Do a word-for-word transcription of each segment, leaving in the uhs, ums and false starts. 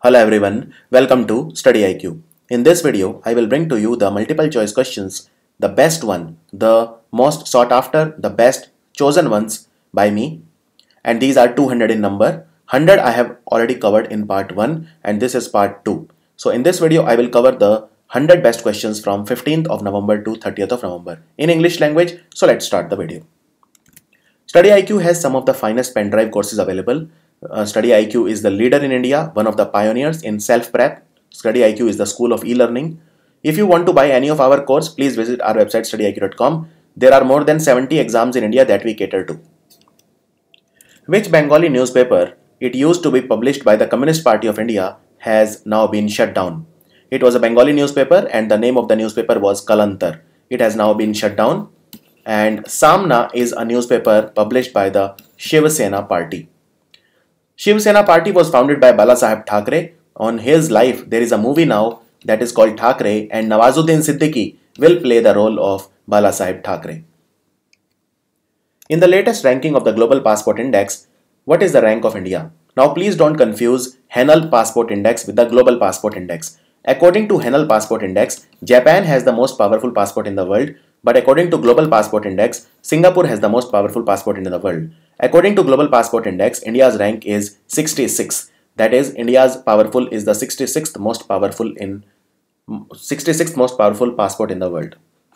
Hello everyone, welcome to StudyIQ. In this video, I will bring to you the multiple choice questions, the best one, the most sought after, the best chosen ones by me. And these are two hundred in number. one hundred I have already covered in part one and this is part two. So in this video, I will cover the one hundred best questions from fifteenth of November to thirtieth of November in English language. So let's start the video. StudyIQ has some of the finest pen drive courses available. Uh, StudyIQ is the leader in India, one of the pioneers in self-prep. StudyIQ is the school of e-learning. If you want to buy any of our course, please visit our website study I Q dot com. There are more than seventy exams in India that we cater to. Which Bengali newspaper, it used to be published by the Communist Party of India, has now been shut down? It was a Bengali newspaper and the name of the newspaper was Kalantar. It has now been shut down. And Samna is a newspaper published by the Shiv Sena Party. Shiv Sena Party was founded by Bala Saheb Thackeray. On his life, there is a movie now that is called Thackeray, and Nawazuddin Siddiqui will play the role of Bala Saheb Thackeray. In the latest ranking of the Global Passport Index, what is the rank of India? Now please don't confuse Henel Passport Index with the Global Passport Index. According to Henel Passport Index, Japan has the most powerful passport in the world, but according to Global Passport Index, Singapore has the most powerful passport in the world. According to Global Passport Index, India's rank is sixty-six. That is, India's powerful is the sixty-sixth most powerful in sixty-sixth most powerful passport in the world.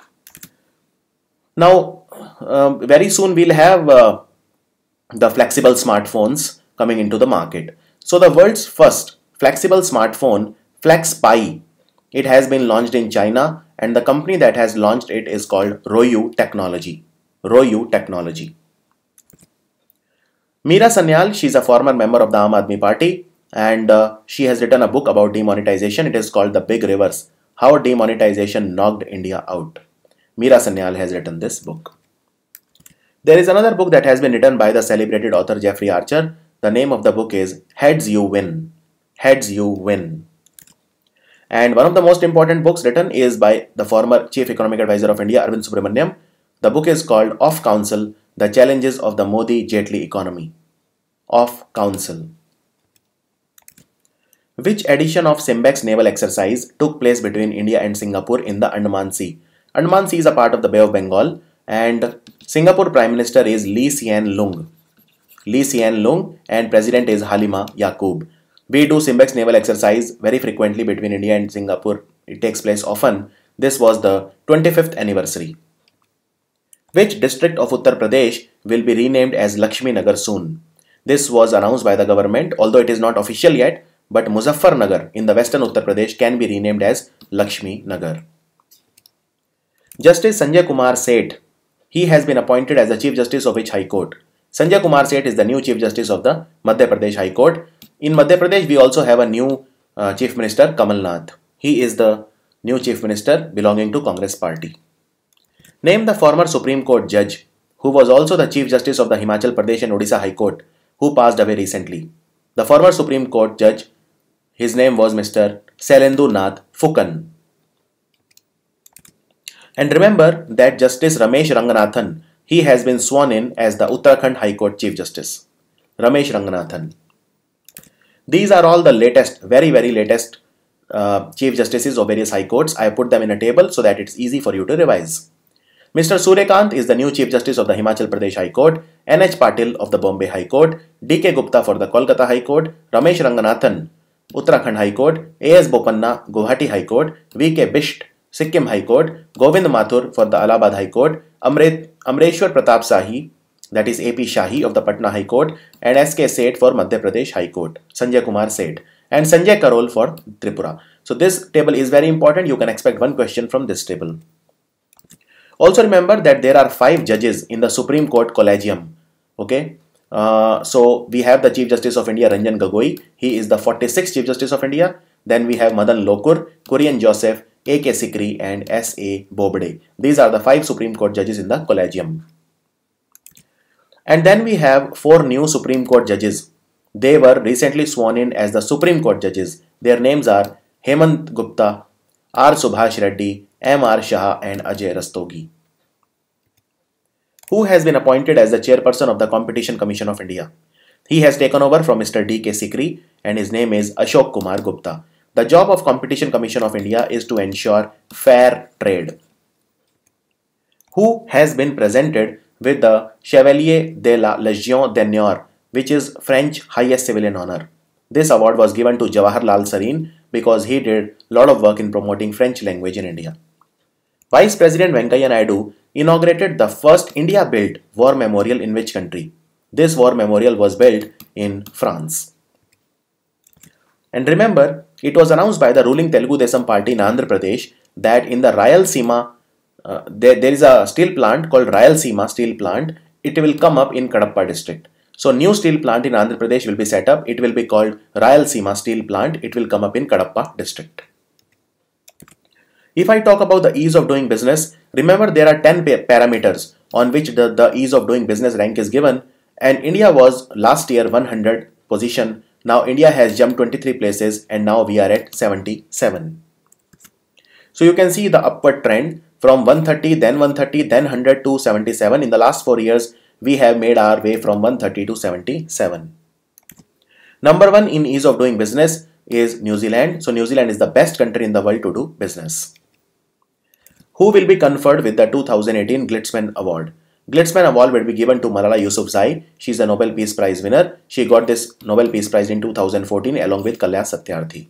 Now, uh, very soon we'll have uh, the flexible smartphones coming into the market. So the world's first flexible smartphone, FlexPi, it has been launched in China, and the company that has launched it is called Royu Technology. Royu Technology. Meera Sanyal, she is a former member of the Aam Aadmi Party, and uh, she has written a book about demonetization. It is called The Big Rivers, How Demonetization Knocked India Out. Meera Sanyal has written this book. There is another book that has been written by the celebrated author Jeffrey Archer. The name of the book is Heads You Win. Heads You Win. And one of the most important books written is by the former Chief Economic Advisor of India, Arvind Subramaniam. The book is called Off Council, The Challenges of the Modi-Jaitley Economy. Off Council. Which edition of Simbex naval exercise took place between India and Singapore in the Andaman Sea? Andaman Sea is a part of the Bay of Bengal, and Singapore Prime Minister is Lee Hsien Loong. Lee Hsien Loong, and President is Halima Yaqub. We do Simbex naval exercise very frequently between India and Singapore. It takes place often. This was the twenty-fifth anniversary. Which district of Uttar Pradesh will be renamed as Lakshmi Nagar soon? This was announced by the government, although it is not official yet, but Muzaffarnagar in the western Uttar Pradesh can be renamed as Lakshmi Nagar. Justice Sanjay Kumar Seth, he has been appointed as the Chief Justice of which High Court? Sanjay Kumar Seth is the new Chief Justice of the Madhya Pradesh High Court. In Madhya Pradesh, we also have a new uh, Chief Minister, Kamal Nath. He is the new Chief Minister belonging to Congress Party. Name the former Supreme Court judge who was also the Chief Justice of the Himachal Pradesh and Odisha High Court, who passed away recently. The former Supreme Court judge, his name was Mister Sailendu Nath Fukan. And remember that Justice Ramesh Ranganathan, he has been sworn in as the Uttarakhand High Court Chief Justice. Ramesh Ranganathan. These are all the latest, very very latest uh, Chief Justices of various High Courts. I put them in a table so that it's easy for you to revise. Mister Suryakant is the new Chief Justice of the Himachal Pradesh High Court, N H Patil of the Bombay High Court, D K Gupta for the Kolkata High Court, Ramesh Ranganathan, Uttarakhand High Court, A S Bopanna, Guwahati High Court, V K Bisht, Sikkim High Court, Govind Mathur for the Allahabad High Court, Amre Amreshwar Pratap Shahi, that is A P Shahi of the Patna High Court, and S K Seth for Madhya Pradesh High Court, Sanjay Kumar Seth, and Sanjay Karol for Tripura. So this table is very important. You can expect one question from this table. Also remember that there are five judges in the Supreme Court Collegium. Okay, uh, so we have the Chief Justice of India, Ranjan Gogoi. He is the forty-sixth Chief Justice of India. Then we have Madan Lokur, Kurian Joseph, A K Sikri, and S A Bobde. These are the five Supreme Court judges in the Collegium. And then we have four new Supreme Court judges. They were recently sworn in as the Supreme Court judges. Their names are Hemant Gupta, R Subhash Reddy, M R Shah, and Ajay Rastogi. Who has been appointed as the chairperson of the Competition Commission of India? He has taken over from Mister D K Sikri, and his name is Ashok Kumar Gupta. The job of Competition Commission of India is to ensure fair trade. Who has been presented with the Chevalier de la Légion d'Honneur, which is French highest civilian honor. This award was given to Jawaharlal Sareen because he did a lot of work in promoting French language in India. Vice President Venkaiah Naidu inaugurated the first India-built war memorial in which country? This war memorial was built in France. And remember, it was announced by the ruling Telugu Desam party in Andhra Pradesh that in the Rayalaseema, uh, there, there is a steel plant called Rayalaseema Steel Plant. It will come up in Kadapa district. So new steel plant in Andhra Pradesh will be set up. It will be called Rayalaseema Steel Plant. It will come up in Kadapa district. If I talk about the ease of doing business, remember there are ten parameters on which the, the ease of doing business rank is given, and India was last year one hundred position. Now India has jumped twenty-three places and now we are at seventy-seven. So you can see the upward trend from one thirty, then one thirty, then one hundred to seventy-seven. In the last four years, we have made our way from one thirty to seventy-seven. Number one in ease of doing business is New Zealand. So New Zealand is the best country in the world to do business. Who will be conferred with the two thousand eighteen Glitzman Award? Glitzman Award will be given to Malala Yousafzai. She is a Nobel Peace Prize winner. She got this Nobel Peace Prize in two thousand fourteen along with Kalyan Satyarthi.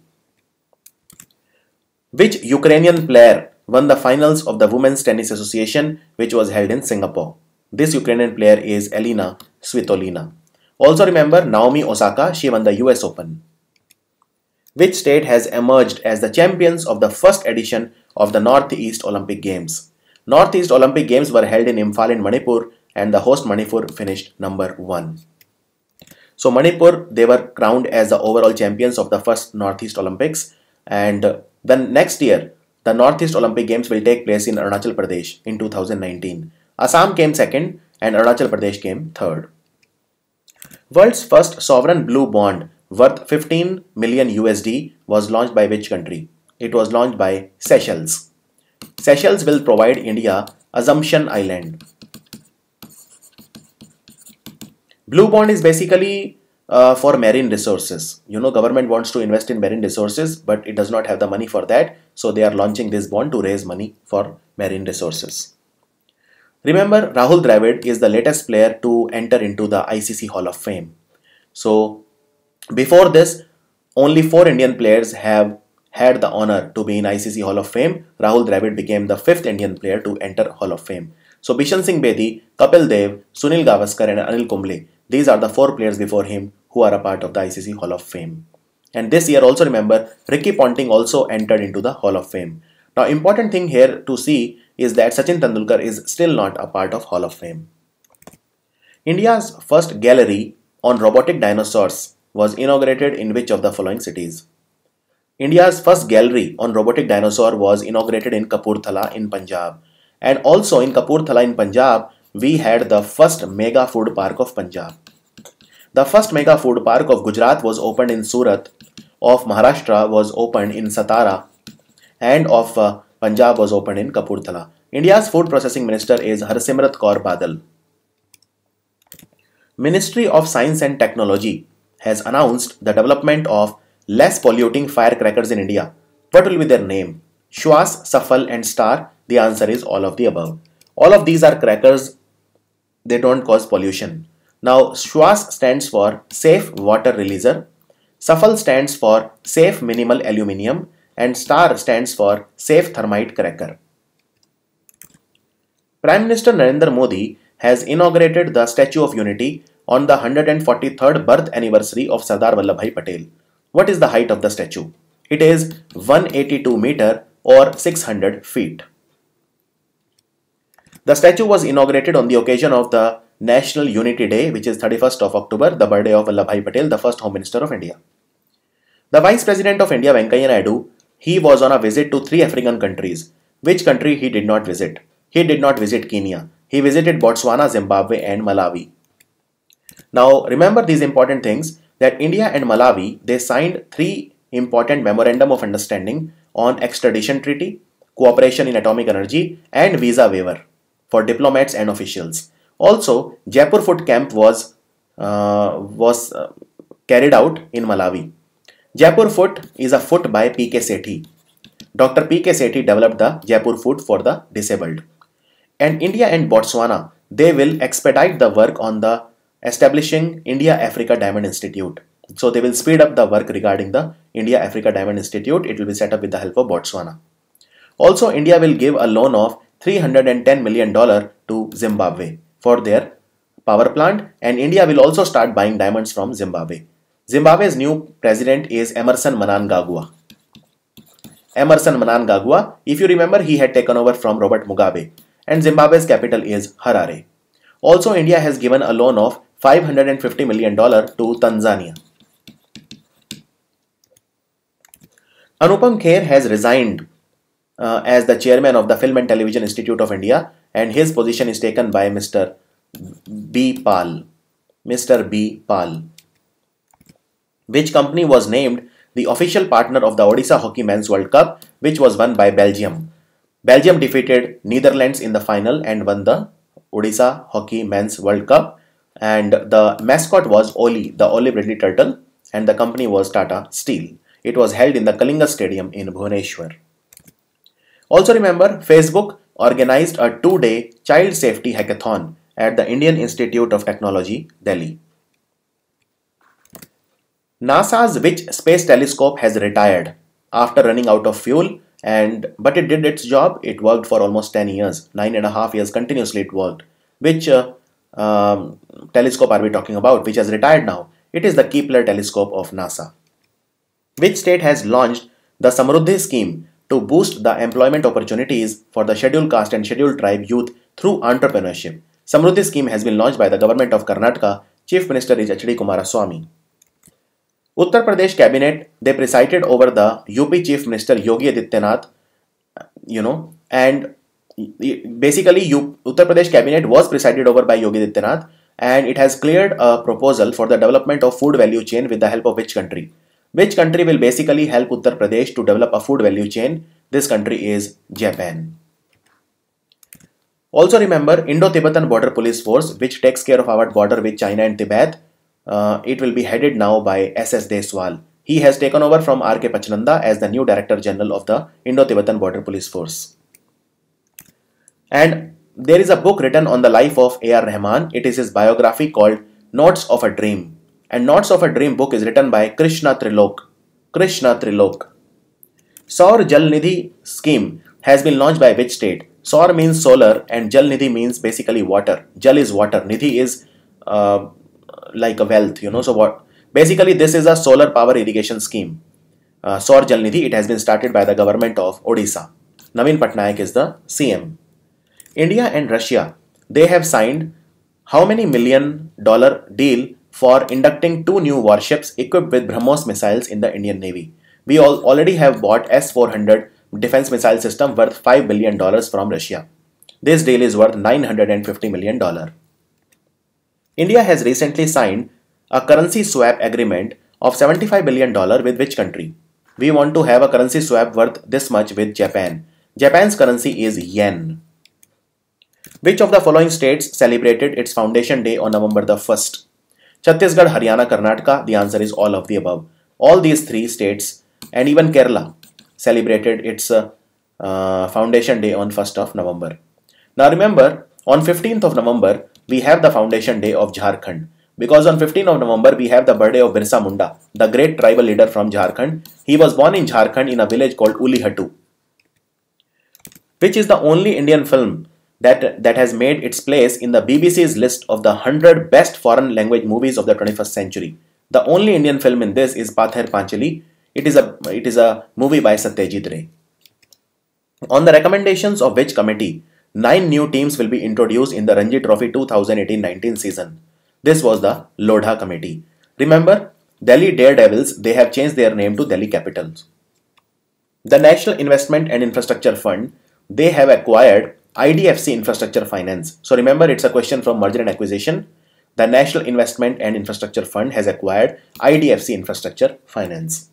Which Ukrainian player won the finals of the Women's Tennis Association, which was held in Singapore? This Ukrainian player is Elina Svitolina. Also remember Naomi Osaka, she won the U S Open. Which state has emerged as the champions of the first edition of the Northeast Olympic Games? Northeast Olympic Games were held in Imphal in Manipur and the host Manipur finished number one. So Manipur, they were crowned as the overall champions of the first Northeast Olympics, and then next year the Northeast Olympic Games will take place in Arunachal Pradesh in two thousand nineteen. Assam came second and Arunachal Pradesh came third. World's first sovereign blue bond worth fifteen million U S D was launched by which country? It was launched by Seychelles. Seychelles will provide India Assumption Island. Blue bond is basically uh, for marine resources. You know, government wants to invest in marine resources, but it does not have the money for that. So they are launching this bond to raise money for marine resources. Remember, Rahul Dravid is the latest player to enter into the I C C Hall of Fame. So before this, only four Indian players have had the honor to be in I C C Hall of Fame. Rahul Dravid became the fifth Indian player to enter Hall of Fame. So Bishan Singh Bedi, Kapil Dev, Sunil Gavaskar and Anil Kumble, these are the four players before him who are a part of the I C C Hall of Fame. And this year also remember, Ricky Ponting also entered into the Hall of Fame. Now important thing here to see is that Sachin Tendulkar is still not a part of Hall of Fame. India's first gallery on robotic dinosaurs was inaugurated in which of the following cities? India's first gallery on robotic dinosaur was inaugurated in Kapurthala in Punjab. And also in Kapurthala in Punjab, we had the first mega food park of Punjab. The first mega food park of Gujarat was opened in Surat, of Maharashtra was opened in Satara, and of uh, Punjab was opened in Kapurthala. India's food processing minister is Harsimrat Kaur Badal. Ministry of Science and Technology has announced the development of less polluting firecrackers in India. What will be their name? Shwas, Safal and Star? The answer is all of the above. All of these are crackers. They don't cause pollution. Now Shwas stands for Safe Water Releaser, Safal stands for Safe Minimal Aluminium and Star stands for Safe Thermite Cracker. Prime Minister Narendra Modi has inaugurated the Statue of Unity on the one hundred forty-third birth anniversary of Sardar Vallabhbhai Patel. What is the height of the statue? It is one hundred eighty-two meter or six hundred feet. The statue was inaugurated on the occasion of the National Unity Day, which is thirty-first of October, the birthday of Vallabhbhai Patel, the first Home Minister of India. The Vice President of India, Venkaiah Naidu, he was on a visit to three African countries. Which country he did not visit? He did not visit Kenya. He visited Botswana, Zimbabwe and Malawi. Now remember these important things, that India and Malawi, they signed three important Memorandum of Understanding on Extradition Treaty, Cooperation in Atomic Energy and Visa Waiver for diplomats and officials. Also, Jaipur Foot Camp was, uh, was uh, carried out in Malawi. Jaipur foot is a foot by P K Sethi. Doctor P K Sethi developed the Jaipur foot for the disabled. And India and Botswana, they will expedite the work on the establishing India-Africa Diamond Institute. So they will speed up the work regarding the India-Africa Diamond Institute. It will be set up with the help of Botswana. Also, India will give a loan of three hundred ten million dollars to Zimbabwe for their power plant, and India will also start buying diamonds from Zimbabwe. Zimbabwe's new president is Emerson Mnangagwa. Emerson Mnangagwa, if you remember, he had taken over from Robert Mugabe, and Zimbabwe's capital is Harare. Also, India has given a loan of five hundred fifty million dollars to Tanzania. Anupam Kher has resigned uh, as the chairman of the Film and Television Institute of India, and his position is taken by Mister B. Pal. Mister B. Pal. Which company was named the official partner of the Odisha Hockey Men's World Cup, which was won by Belgium. Belgium defeated Netherlands in the final and won the Odisha Hockey Men's World Cup, and the mascot was Oli, the olive ridley turtle, and the company was Tata Steel. It was held in the Kalinga Stadium in Bhubaneswar. Also remember, Facebook organized a two-day child safety hackathon at the Indian Institute of Technology, Delhi. NASA's which space telescope has retired after running out of fuel, and but it did its job. It worked for almost ten years, nine and a half years continuously it worked. Which uh, um, telescope are we talking about, which has retired now? It is the Kepler telescope of NASA. Which state has launched the Samruddhi scheme to boost the employment opportunities for the scheduled caste and scheduled tribe youth through entrepreneurship? Samruddhi scheme has been launched by the government of Karnataka. Chief Minister is H D Kumaraswamy. Uttar Pradesh cabinet, they presided over the U P Chief Minister Yogi Adityanath, you know, and basically U Uttar Pradesh cabinet was presided over by Yogi Adityanath, and it has cleared a proposal for the development of food value chain with the help of which country? Which country will basically help Uttar Pradesh to develop a food value chain? This country is Japan. Also remember, Indo-Tibetan Border Police Force, which takes care of our border with China and Tibet, uh, it will be headed now by S S Deswal. He has taken over from R K Pachnanda as the new Director General of the Indo-Tibetan Border Police Force. And there is a book written on the life of A R Rahman. It is his biography called Notes of a Dream. And Notes of a Dream book is written by Krishna Trilok. Krishna Trilok. Saur Jal Nidhi scheme has been launched by which state? Saur means solar and Jal Nidhi means basically water. Jal is water. Nidhi is uh, like a wealth, you know. So what? Basically this is a solar power irrigation scheme. Uh, Saur Jal Nidhi, it has been started by the government of Odisha. Naveen Patnaik is the C M. India and Russia, they have signed how many million dollar deal for inducting two new warships equipped with BrahMos missiles in the Indian Navy. We all already have bought S four hundred defense missile system worth five billion dollars from Russia. This deal is worth nine hundred fifty million dollars. India has recently signed a currency swap agreement of seventy-five billion dollars with which country? We want to have a currency swap worth this much with Japan. Japan's currency is yen. Which of the following states celebrated its foundation day on November the first? Chhattisgarh, Haryana, Karnataka. The answer is all of the above. All these three states and even Kerala celebrated its uh, uh, foundation day on first of November. Now remember, on fifteenth of November, we have the foundation day of Jharkhand. Because on fifteenth of November, we have the birthday of Birsa Munda, the great tribal leader from Jharkhand. He was born in Jharkhand in a village called Ulihatu. Which is the only Indian film that, that has made its place in the B B C's list of the one hundred best foreign language movies of the twenty-first century. The only Indian film in this is Pather Panchali. It is a, it is a movie by Satyajit Ray. On the recommendations of which committee, nine new teams will be introduced in the Ranji Trophy two thousand eighteen nineteen season. This was the Lodha committee. Remember, Delhi Daredevils, they have changed their name to Delhi Capitals. The National Investment and Infrastructure Fund, they have acquired I D F C Infrastructure Finance. So remember, it's a question from merger and acquisition. The National Investment and Infrastructure Fund has acquired I D F C Infrastructure Finance.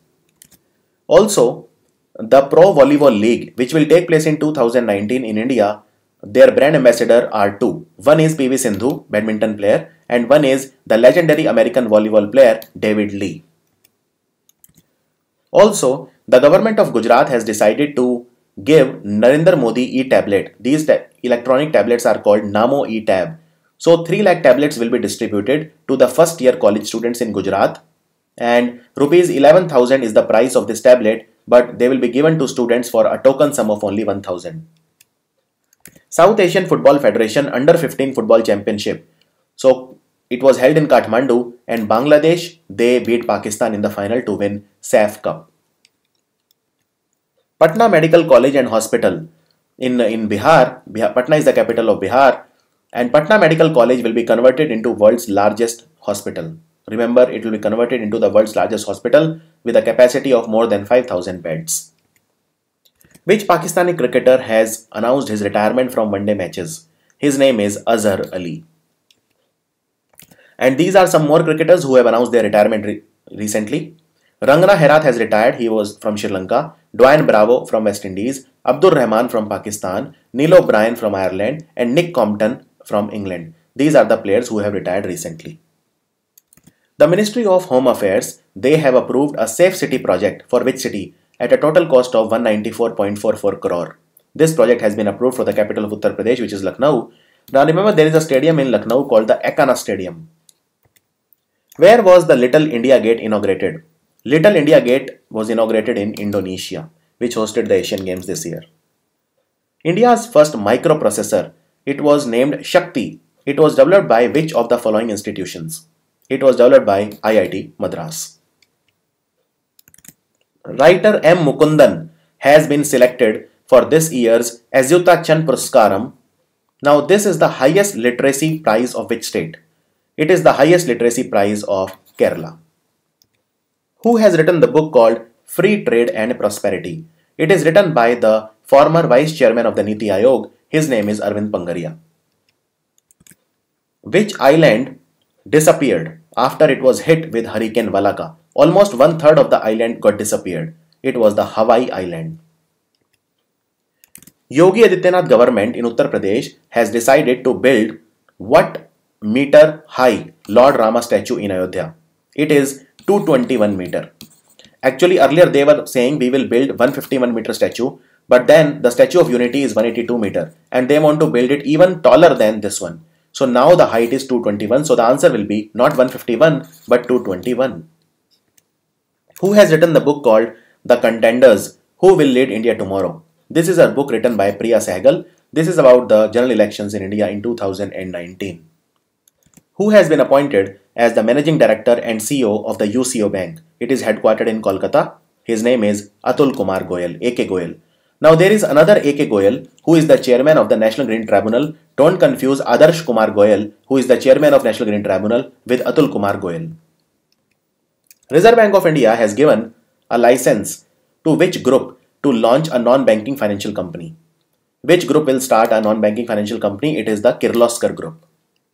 Also, the Pro Volleyball League, which will take place in two thousand nineteen in India, their brand ambassador are two. One is P V Sindhu, badminton player, and one is the legendary American volleyball player David Lee. Also, the government of Gujarat has decided to give Narendra Modi e-tablet. These ta electronic tablets are called Namo e-tab. So three lakh tablets will be distributed to the first year college students in Gujarat, and rupees eleven thousand is the price of this tablet, but they will be given to students for a token sum of only one thousand. South Asian Football Federation Under fifteen Football Championship. So it was held in Kathmandu, and Bangladesh, they beat Pakistan in the final to win S A F Cup. Patna Medical College and Hospital in, in Bihar, Bihar, Patna is the capital of Bihar, and Patna Medical College will be converted into world's largest hospital. Remember, it will be converted into the world's largest hospital with a capacity of more than five thousand beds. Which Pakistani cricketer has announced his retirement from one-day matches? His name is Azhar Ali. And these are some more cricketers who have announced their retirement re recently. Rangana Herath has retired. He was from Sri Lanka. Dwayne Bravo from West Indies. Abdur Rahman from Pakistan. Neil O'Brien from Ireland. And Nick Compton from England. These are the players who have retired recently. The Ministry of Home Affairs, they have approved a Safe City project for which city at a total cost of one hundred ninety-four point four four crore. This project has been approved for the capital of Uttar Pradesh, which is Lucknow. Now remember, there is a stadium in Lucknow called the Ekana Stadium. Where was the Little India Gate inaugurated? Little India Gate was inaugurated in Indonesia, which hosted the Asian Games this year. India's first microprocessor, it was named Shakti. It was developed by which of the following institutions? It was developed by I I T Madras. Writer M. Mukundan has been selected for this year's Azyuta Chan Puruskaram. Now this is the highest literacy prize of which state? It is the highest literacy prize of Kerala. Who has written the book called Free Trade and Prosperity? It is written by the former vice chairman of the Niti Aayog. His name is Arvind Pangaria. Which island disappeared after it was hit with Hurricane Valaka? Almost one third of the island got disappeared. It was the Hawaii Island. Yogi Adityanath government in Uttar Pradesh has decided to build what meter high Lord Rama statue in Ayodhya? It is two hundred twenty-one meter. Actually, earlier they were saying we will build one hundred fifty-one meter statue, but then the Statue of Unity is one hundred eighty-two meter and they want to build it even taller than this one. So now the height is two hundred twenty-one. So the answer will be not one hundred fifty-one but two hundred twenty-one. Who has written the book called The Contenders? Who Will Lead India Tomorrow? This is a book written by Priya Sehgal. This is about the general elections in India in two thousand nineteen. Who has been appointed as the Managing Director and C E O of the U C O Bank? It is headquartered in Kolkata. His name is Atul Kumar Goyal, A K Goyal. Now there is another A K Goyal who is the chairman of the National Green Tribunal. Don't confuse Adarsh Kumar Goyal, who is the chairman of National Green Tribunal, with Atul Kumar Goyal. Reserve Bank of India has given a license to which group to launch a non-banking financial company? Which group will start a non-banking financial company? It is the Kirloskar Group.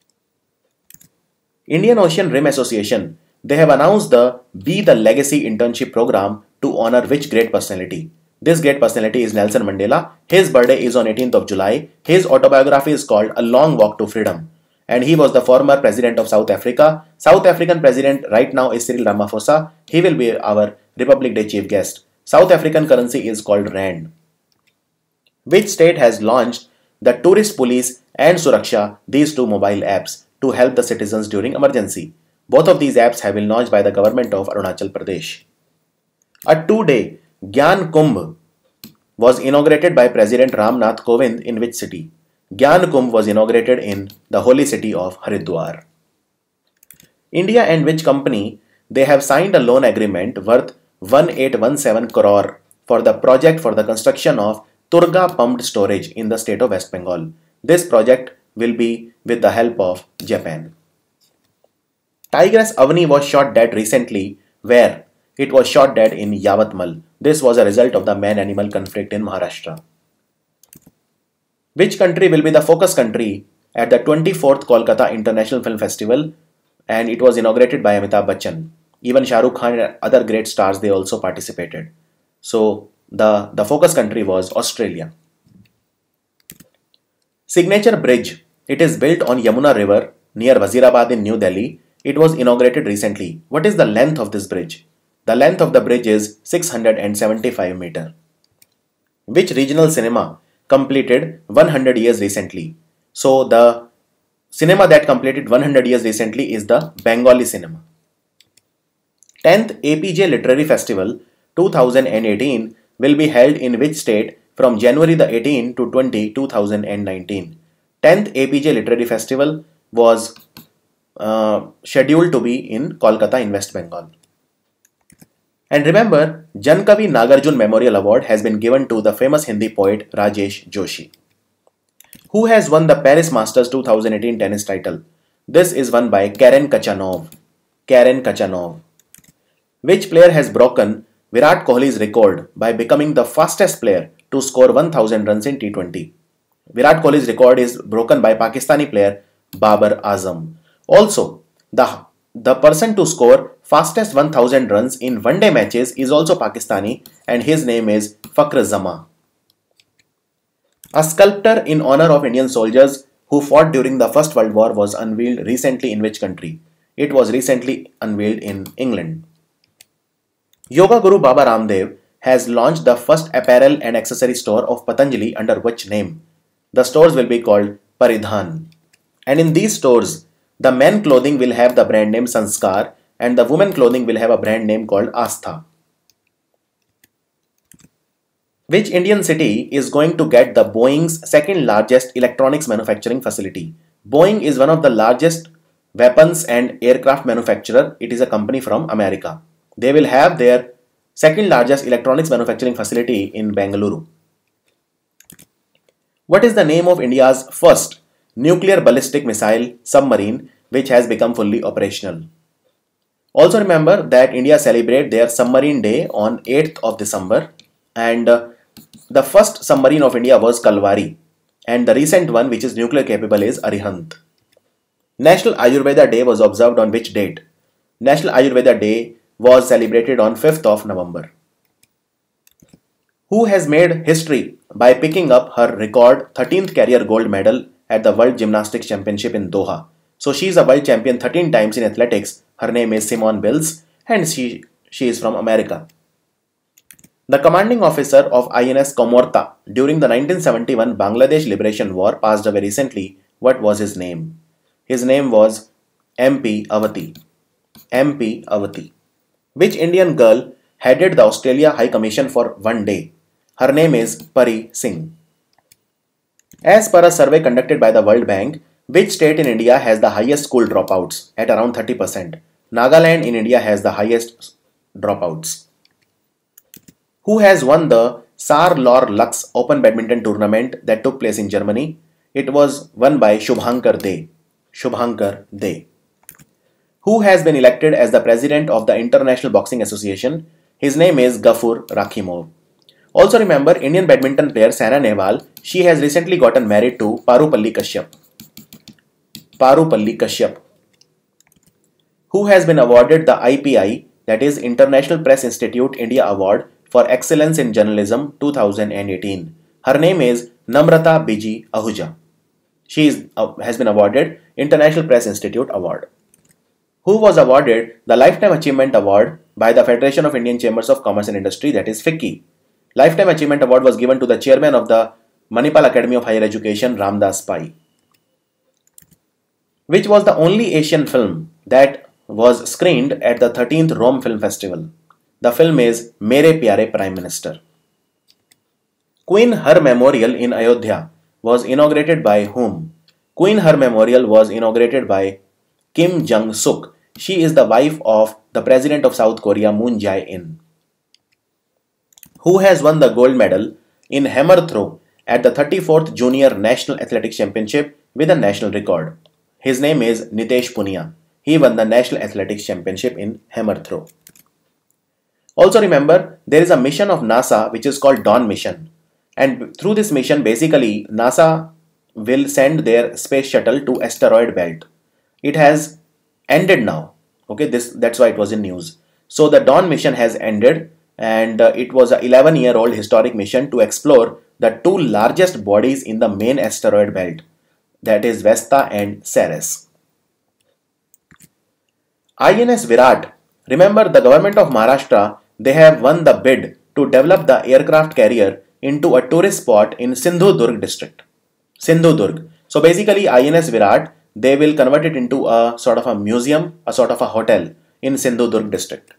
Indian Ocean Rim Association, they have announced the Be the Legacy internship program to honor which great personality? This great personality is Nelson Mandela. His birthday is on eighteenth of July. His autobiography is called A Long Walk to Freedom. And he was the former president of South Africa. South African president right now is Cyril Ramaphosa. He will be our Republic Day chief guest. South African currency is called Rand. Which state has launched the Tourist Police and Suraksha, these two mobile apps, to help the citizens during emergency? Both of these apps have been launched by the government of Arunachal Pradesh. A two-day Gyan Kumbh was inaugurated by President Ram Nath Kovind in which city? Gyan Kumbh was inaugurated in the holy city of Haridwar. India and which company, they have signed a loan agreement worth one thousand eight hundred seventeen crore for the project for the construction of Turga pumped storage in the state of West Bengal. This project will be with the help of Japan. Tigress Avni was shot dead recently. Where? It was shot dead in Yavatmal. This was a result of the man-animal conflict in Maharashtra. Which country will be the focus country at the twenty-fourth Kolkata International Film Festival? And it was inaugurated by Amitabh Bachchan. Even Shah Rukh Khan and other great stars, they also participated. So the, the focus country was Australia. Signature Bridge. It is built on Yamuna River near Wazirabad in New Delhi. It was inaugurated recently. What is the length of this bridge? The length of the bridge is six hundred seventy-five meters. Which regional cinema completed one hundred years recently? So the cinema that completed one hundred years recently is the Bengali cinema. tenth A P J Literary Festival two thousand eighteen will be held in which state from January the eighteenth to twentieth, two thousand nineteen? tenth A P J Literary Festival was uh, scheduled to be in Kolkata in West Bengal. And remember, Jankavi Nagarjun Memorial Award has been given to the famous Hindi poet Rajesh Joshi. Who has won the Paris Masters two thousand eighteen tennis title? This is won by Karen Khachanov. Karen Khachanov. Which player has broken Virat Kohli's record by becoming the fastest player to score one thousand runs in T twenty? Virat Kohli's record is broken by Pakistani player Babar Azam. Also, the, the person to score fastest one thousand runs in one-day matches is also Pakistani, and his name is Fakhr Zama. A sculpture in honor of Indian soldiers who fought during the First World War was unveiled recently in which country? It was recently unveiled in England. Yoga Guru Baba Ramdev has launched the first apparel and accessory store of Patanjali under which name? The stores will be called Paridhan. And in these stores, the men clothing will have the brand name Sanskar and the women clothing will have a brand name called Astha. Which Indian city is going to get the Boeing's second largest electronics manufacturing facility? Boeing is one of the largest weapons and aircraft manufacturer. It is a company from America. They will have their second largest electronics manufacturing facility in Bengaluru. What is the name of India's first nuclear ballistic missile submarine which has become fully operational? Also remember that India celebrates their submarine day on eighth of December, and uh, the first submarine of India was Kalvari, and the recent one which is nuclear capable is Arihant. National Ayurveda Day was observed on which date? National Ayurveda Day was celebrated on fifth of November. Who has made history by picking up her record thirteenth career gold medal at the World Gymnastics Championship in Doha? So she is a world champion thirteen times in athletics. Her name is Simone Biles and she, she is from America. The commanding officer of I N S Komorta during the nineteen seventy-one Bangladesh Liberation War passed away recently. What was his name? His name was M P Avati. M P Avati. Which Indian girl headed the Australia High Commission for one day? Her name is Pari Singh. As per a survey conducted by the World Bank, which state in India has the highest school dropouts at around thirty percent? Nagaland in India has the highest dropouts. Who has won the Saar Lor Lux Open Badminton Tournament that took place in Germany? It was won by Shubhankar De. Shubhankar De. Who has been elected as the president of the International Boxing Association? His name is Gafur Rakhimov. Also remember Indian badminton player Saina Nehwal. She has recently gotten married to Parupalli Kashyap. Parupalli Kashyap. Who has been awarded the I P I, that is International Press Institute India Award for Excellence in Journalism two thousand eighteen. Her name is Namrata Biji Ahuja. She is, uh, has been awarded International Press Institute Award. Who was awarded the Lifetime Achievement Award by the Federation of Indian Chambers of Commerce and Industry, that is FICCI. Lifetime Achievement Award was given to the chairman of the Manipal Academy of Higher Education, Ramdas Pai. Which was the only Asian film that was screened at the thirteenth Rome Film Festival? The film is Mere Pyare Prime Minister. Queen Har Memorial in Ayodhya was inaugurated by whom? Queen Har Memorial was inaugurated by Kim Jong-suk. She is the wife of the President of South Korea, Moon Jae-in. Who has won the gold medal in hammer throw at the thirty-fourth Junior National Athletics Championship with a national record? His name is Nitesh Punia. He won the National Athletics Championship in hammer throw. Also remember, there is a mission of NASA which is called Dawn mission. And through this mission, basically, NASA will send their space shuttle to asteroid belt. It has ended now. Okay, this that's why it was in news. So the Dawn mission has ended, and uh, it was an eleven year old historic mission to explore the two largest bodies in the main asteroid belt, that is Vesta and Ceres. I N S Virat Remember, the government of Maharashtra, they have won the bid to develop the aircraft carrier into a tourist spot in Sindhudurg district. Sindhudurg. So basically I N S Virat, they will convert it into a sort of a museum, a sort of a hotel in Sindhudurg district.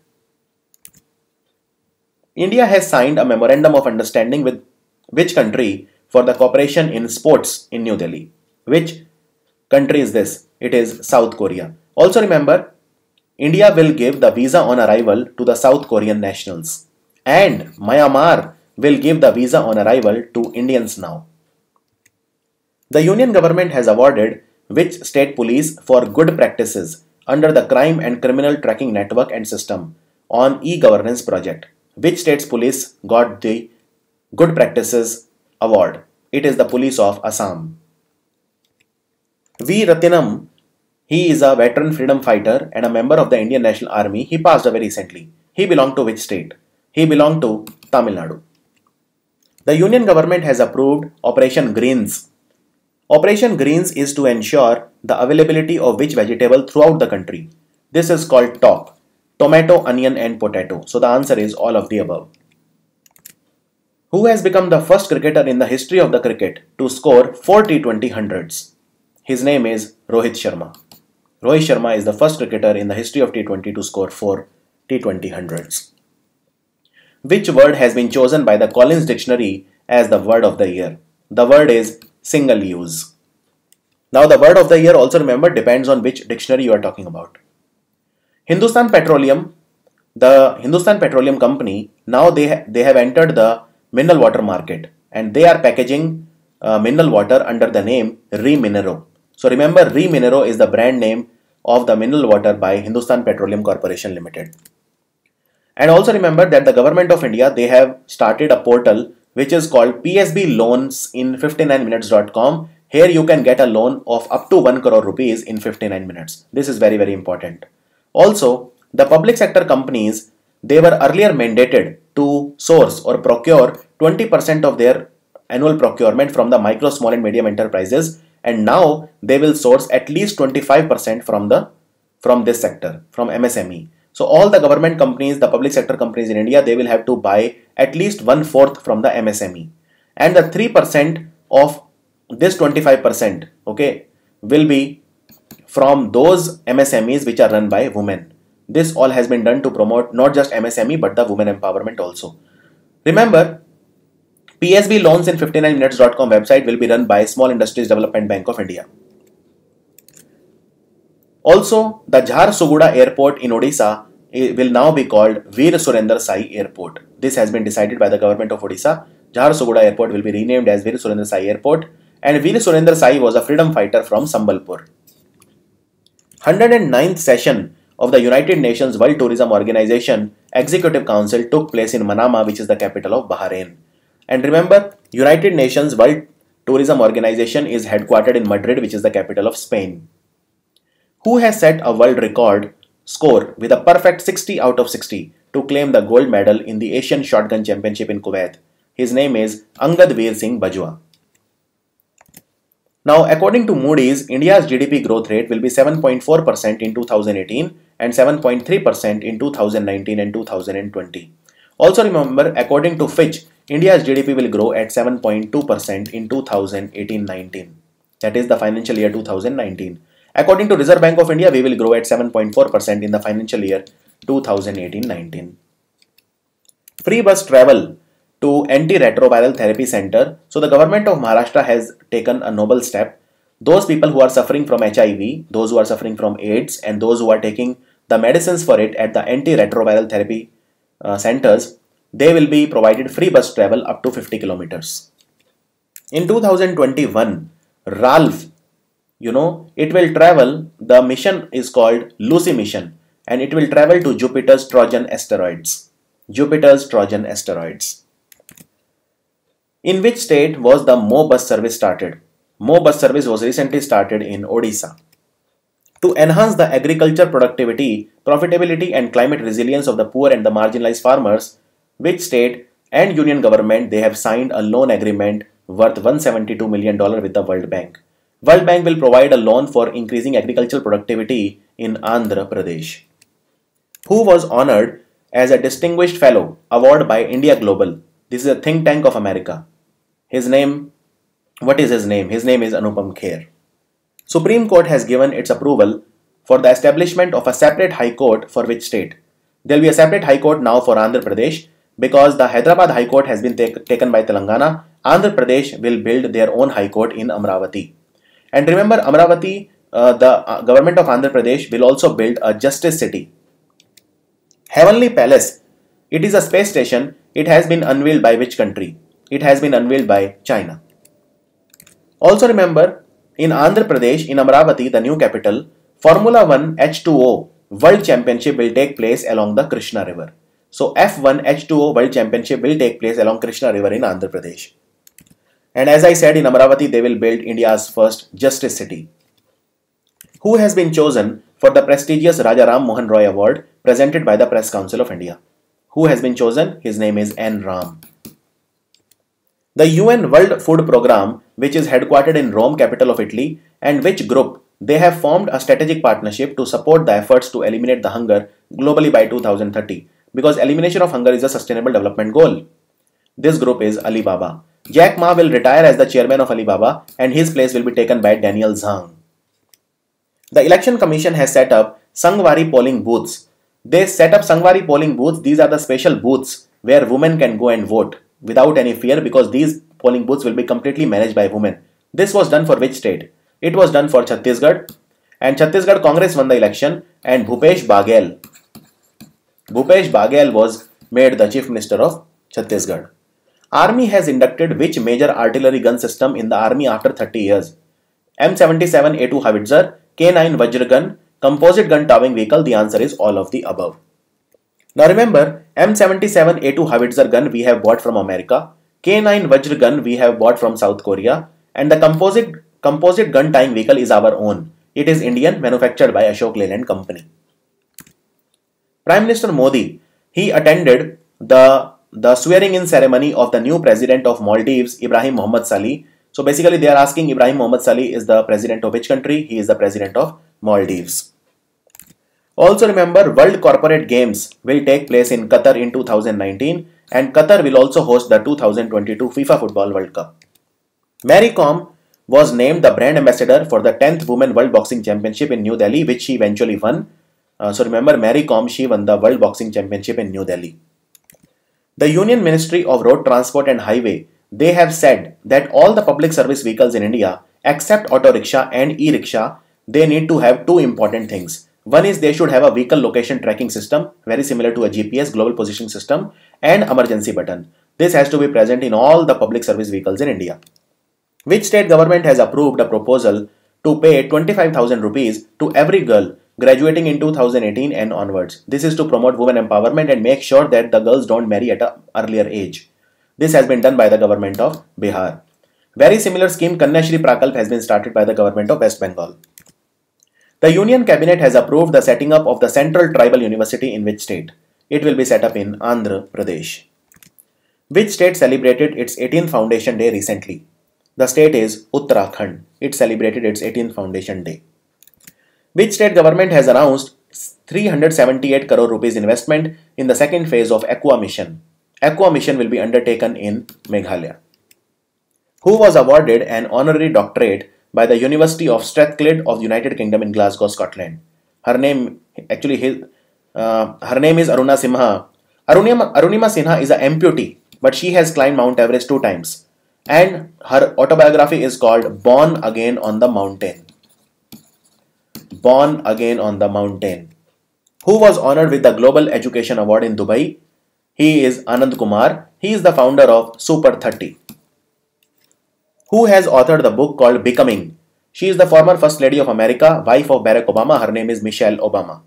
India has signed a memorandum of understanding with which country for the cooperation in sports in New Delhi? Which country is this? It is South Korea. Also remember, India will give the visa on arrival to the South Korean nationals, and Myanmar will give the visa on arrival to Indians now. The Union government has awarded which state police for good practices under the Crime and Criminal Tracking Network and System on e-governance project? Which state's police got the good practices award? It is the police of Assam. V. Ratinam, he is a veteran freedom fighter and a member of the Indian National Army. He passed away recently. He belonged to which state? He belonged to Tamil Nadu. The Union government has approved Operation Greens. Operation Greens is to ensure the availability of which vegetable throughout the country? This is called TOP. Tomato, onion and potato. So the answer is all of the above. Who has become the first cricketer in the history of the cricket to score four T twenty hundreds? His name is Rohit Sharma. Rohit Sharma is the first cricketer in the history of T twenty to score four T twenty hundreds. Which word has been chosen by the Collins Dictionary as the word of the year? The word is single use. Now the word of the year, also remember, depends on which dictionary you are talking about. Hindustan Petroleum, the Hindustan Petroleum Company, now they, ha they have entered the mineral water market and they are packaging uh, mineral water under the name Re-Minero. So remember, Re-Minero is the brand name of the mineral water by Hindustan Petroleum Corporation Limited. And also remember that the government of India, they have started a portal which is called P S B loans in fifty-nine minutes dot com. Here you can get a loan of up to one crore rupees in fifty-nine minutes. This is very, very important. Also, the public sector companies, they were earlier mandated to source or procure twenty percent of their annual procurement from the micro, small and medium enterprises, and now they will source at least twenty-five percent from the from this sector, from M S M E. So all the government companies, the public sector companies in India, they will have to buy at least one fourth from the M S M E, and the three percent of this twenty-five percent, okay, will be from those M S M Es which are run by women. This all has been done to promote not just M S M E but the women empowerment also. Remember, P S B loans in fifty-nine minutes dot com website will be run by Small Industries Development Bank of India. Also, the Jharsuguda Airport in Odisha will now be called Veer Surendra Sai Airport. This has been decided by the government of Odisha. Jharsuguda Airport will be renamed as Veer Surendra Sai Airport, and Veer Surendra Sai was a freedom fighter from Sambalpur. one hundred ninth session of the United Nations World Tourism Organization Executive Council took place in Manama, which is the capital of Bahrain. And remember, United Nations World Tourism Organization is headquartered in Madrid, which is the capital of Spain. Who has set a world record score with a perfect sixty out of sixty to claim the gold medal in the Asian Shotgun Championship in Kuwait? His name is Angad Veer Singh Bajwa. Now, according to Moody's, India's G D P growth rate will be seven point four percent in two thousand eighteen and seven point three percent in two thousand nineteen and two thousand twenty. Also remember, according to Fitch, India's G D P will grow at seven point two percent in two thousand eighteen nineteen. That is the financial year two thousand nineteen. According to Reserve Bank of India, we will grow at seven point four percent in the financial year two thousand eighteen nineteen. Free bus travel to anti-retroviral therapy center. So the government of Maharashtra has taken a noble step. Those people who are suffering from H I V, those who are suffering from AIDS, and those who are taking the medicines for it at the anti-retroviral therapy uh, centers, they will be provided free bus travel up to fifty kilometers. In two thousand twenty-one, Ralph, you know, it will travel, the mission is called Lucy mission, and it will travel to Jupiter's Trojan asteroids. Jupiter's Trojan asteroids. In which state was the Mo bus service started? Mo bus service was recently started in Odisha. To enhance the agriculture productivity, profitability and climate resilience of the poor and the marginalized farmers, which state and union government, they have signed a loan agreement worth one hundred seventy-two million dollars with the World Bank. World Bank will provide a loan for increasing agricultural productivity in Andhra Pradesh. Who was honored as a Distinguished Fellow award by India Global? This is a think tank of America. His name, what is his name? His name is Anupam Kher. Supreme Court has given its approval for the establishment of a separate High Court for which state? There will be a separate High Court now for Andhra Pradesh because the Hyderabad High Court has been take, taken by Telangana. Andhra Pradesh will build their own High Court in Amravati. And remember, Amravati, uh, the uh, government of Andhra Pradesh will also build a Justice City. Heavenly Palace, it is a space station. It has been unveiled by which country? It has been unveiled by China. Also remember, in Andhra Pradesh, in Amravati, the new capital, Formula one H two O World Championship will take place along the Krishna River. So F one H two O World Championship will take place along Krishna River in Andhra Pradesh. And as I said, in Amravati, they will build India's first Justice City. Who has been chosen for the prestigious Raja Ram Mohan Roy Award presented by the Press Council of India? Who has been chosen? His name is N. Ram. The U N World Food Programme, which is headquartered in Rome, capital of Italy, and which group? They have formed a strategic partnership to support the efforts to eliminate the hunger globally by two thousand thirty, because elimination of hunger is a sustainable development goal. This group is Alibaba. Jack Ma will retire as the chairman of Alibaba and his place will be taken by Daniel Zhang. The Election Commission has set up Sangwari polling booths. They set up Sangwari polling booths. These are the special booths where women can go and vote without any fear, because these polling booths will be completely managed by women. This was done for which state? It was done for Chhattisgarh, and Chhattisgarh Congress won the election, and Bhupesh Baghel, Bhupesh Baghel was made the Chief Minister of Chhattisgarh. Army has inducted which major artillery gun system in the Army after thirty years? M seventy-seven A two Howitzer, K nine Vajra gun, composite gun towing vehicle. The answer is all of the above. Now remember, M seventy-seven A two Howitzer gun we have bought from America, K nine Vajra gun we have bought from South Korea, and the composite composite gun tying vehicle is our own. It is Indian, manufactured by Ashok Leyland Company. Prime Minister Modi, he attended the, the swearing in ceremony of the new president of Maldives, Ibrahim Mohammed Salih. So basically they are asking, Ibrahim Mohammed Salih is the president of which country? He is the president of Maldives. Also remember, World Corporate Games will take place in Qatar in two thousand nineteen, and Qatar will also host the two thousand twenty-two FIFA Football World Cup. Mary Kom was named the brand ambassador for the tenth Women World Boxing Championship in New Delhi, which she eventually won. Uh, so remember, Mary Kom, she won the World Boxing Championship in New Delhi. The Union Ministry of Road Transport and Highway, they have said that all the public service vehicles in India, except auto rickshaw and e-rickshaw, they need to have two important things. One is they should have a vehicle location tracking system, very similar to a G P S, global positioning system, and emergency button. This has to be present in all the public service vehicles in India. Which state government has approved a proposal to pay twenty-five thousand rupees to every girl graduating in two thousand eighteen and onwards? This is to promote women empowerment and make sure that the girls don't marry at an earlier age. This has been done by the government of Bihar. Very similar scheme, Kanya Shri Prakalp, has been started by the government of West Bengal. The Union Cabinet has approved the setting up of the Central Tribal University in which state? It will be set up in Andhra Pradesh. Which state celebrated its eighteenth Foundation Day recently? The state is Uttarakhand. It celebrated its eighteenth Foundation Day. Which state government has announced three hundred seventy-eight crore rupees investment in the second phase of Aqua Mission? Aqua Mission will be undertaken in Meghalaya. Who was awarded an honorary doctorate by the University of Strathclyde of the United Kingdom in Glasgow, Scotland? Her name, actually, his, uh, her name is Aruna Simha. Arunima, Arunima Sinha is an amputee, but she has climbed Mount Everest two times. And her autobiography is called Born Again on the Mountain. Born Again on the Mountain. Who was honored with the Global Education Award in Dubai? He is Anand Kumar. He is the founder of Super thirty. Who has authored the book called Becoming? She is the former First Lady of America, wife of Barack Obama. Her name is Michelle Obama.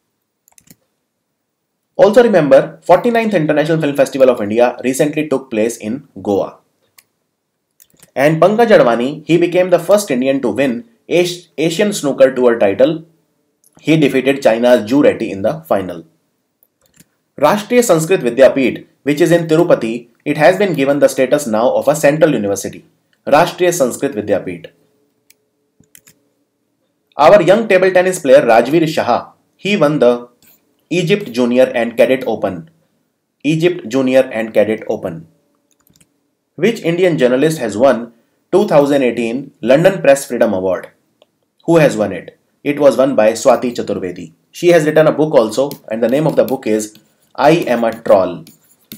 Also remember, forty-ninth International Film Festival of India recently took place in Goa. And Pankaj Advani, he became the first Indian to win Asian Snooker Tour title. He defeated China's Ju Reddy in the final. Rashtriya Sanskrit Vidyapeeth, which is in Tirupati, it has been given the status now of a central university. Rashtriya Sanskrit Vidyapeeth. Our young table tennis player Rajveer Shah, he won the Egypt Junior and Cadet Open. Egypt Junior and Cadet Open. Which Indian journalist has won two thousand eighteen London Press Freedom Award? Who has won it? It was won by Swati Chaturvedi. She has written a book also, and the name of the book is I Am a Troll.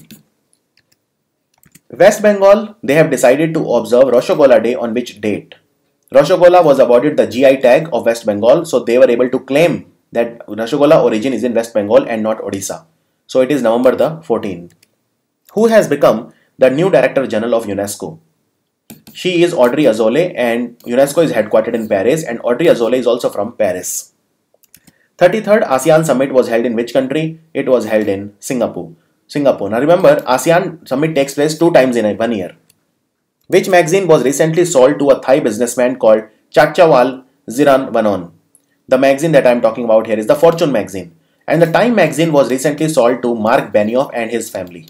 West Bengal, they have decided to observe Rasgulla Day on which date? Rasgulla was awarded the G I tag of West Bengal, so they were able to claim that Rasgulla origin is in West Bengal and not Odisha. So it is November the fourteenth. Who has become the new Director General of UNESCO? She is Audrey Azoulay, and UNESCO is headquartered in Paris, and Audrey Azoulay is also from Paris. thirty-third ASEAN Summit was held in which country? It was held in Singapore. Singapore. Now remember, ASEAN Summit takes place two times in a one year. Which magazine was recently sold to a Thai businessman called Chachawal Ziranvanon? The magazine that I am talking about here is the Fortune magazine, and the Time magazine was recently sold to Mark Benioff and his family.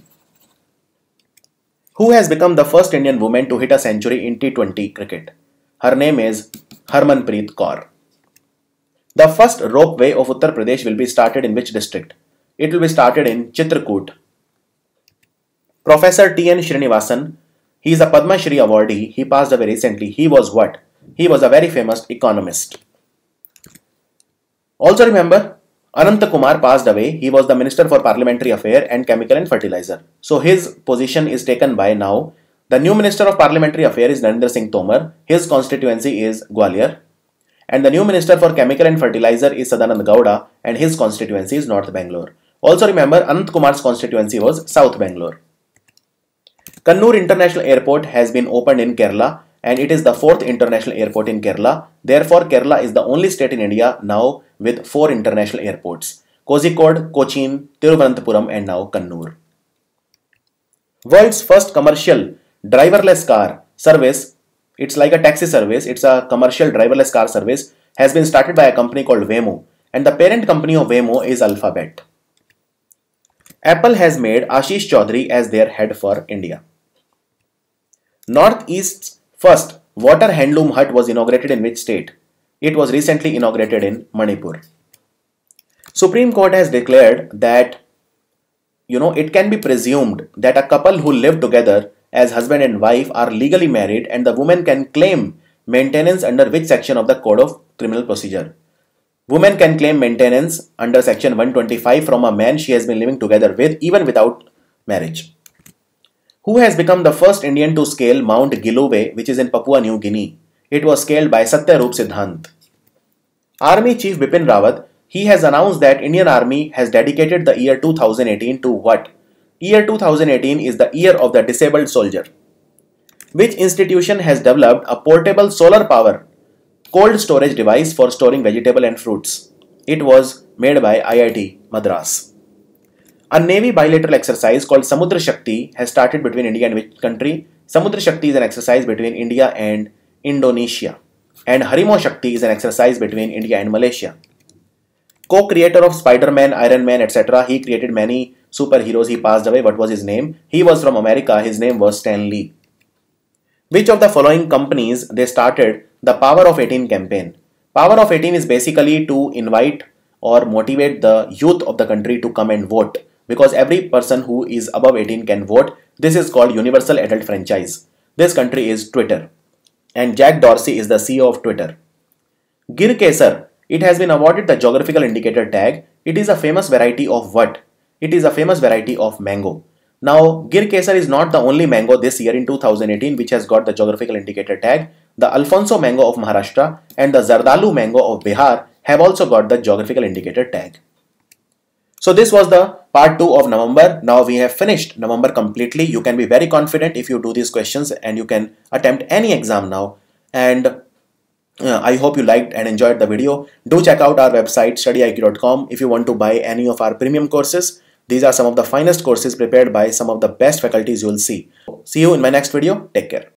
Who has become the first Indian woman to hit a century in T twenty cricket? Her name is Harmanpreet Kaur. The first ropeway of Uttar Pradesh will be started in which district? It will be started in Chitrakoot. Professor T N Srinivasan, he is a Padma Shri awardee. He passed away recently. He was what? He was a very famous economist. Also remember, Anant Kumar passed away. He was the Minister for Parliamentary Affairs and Chemical and Fertilizer. So his position is taken by now. The new Minister of Parliamentary Affairs is Narendra Singh Tomar. His constituency is Gwalior. And the new Minister for Chemical and Fertilizer is Sadanand Gowda, and his constituency is North Bangalore. Also remember, Anant Kumar's constituency was South Bangalore. Kannur International Airport has been opened in Kerala, and it is the fourth international airport in Kerala. Therefore, Kerala is the only state in India now with four international airports: Kozhikode, Cochin, Thiruvananthapuram, and now Kannur. World's first commercial driverless car service, it's like a taxi service, it's a commercial driverless car service, has been started by a company called Waymo, and the parent company of Waymo is Alphabet. Apple has made Ashish Chaudhary as their head for India. Northeast's first water handloom hut was inaugurated in which state? It was recently inaugurated in Manipur. Supreme Court has declared that, you know, it can be presumed that a couple who live together as husband and wife are legally married, and the woman can claim maintenance under which section of the Code of Criminal Procedure? Woman can claim maintenance under section one twenty-five from a man she has been living together with even without marriage. Who has become the first Indian to scale Mount Giloway, which is in Papua New Guinea? It was scaled by Satyarup Siddhant. Army Chief Bipin Rawat, he has announced that Indian Army has dedicated the year two thousand eighteen to what? Year two thousand eighteen is the year of the disabled soldier. Which institution has developed a portable solar power cold storage device for storing vegetable and fruits? It was made by I I T Madras. A Navy bilateral exercise called Samudra Shakti has started between India and which country? Samudra Shakti is an exercise between India and Indonesia. And Harimo Shakti is an exercise between India and Malaysia. Co-creator of Spider-Man, Iron Man, et cetera. He created many superheroes. He passed away. What was his name? He was from America. His name was Stan Lee. Which of the following companies they started the Power of eighteen campaign? Power of eighteen is basically to invite or motivate the youth of the country to come and vote, because every person who is above eighteen can vote. This is called Universal Adult Franchise. This country is Twitter, and Jack Dorsey is the C E O of Twitter. Gir Kesar, it has been awarded the Geographical Indicator tag. It is a famous variety of what? It is a famous variety of mango. Now, Gir Kesar is not the only mango this year in two thousand eighteen which has got the Geographical Indicator tag. The Alfonso mango of Maharashtra and the Zardalu mango of Bihar have also got the Geographical Indicator tag. So this was the part two of November. Now we have finished November completely. You can be very confident if you do these questions, and you can attempt any exam now. And uh, I hope you liked and enjoyed the video. Do check out our website study I Q dot com if you want to buy any of our premium courses. These are some of the finest courses prepared by some of the best faculties you will see. See you in my next video. Take care.